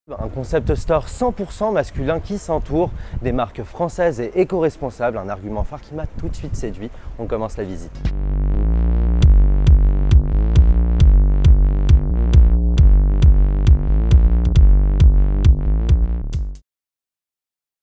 Un concept store 100% masculin qui s'entoure des marques françaises et éco-responsables, un argument phare qui m'a tout de suite séduit. On commence la visite.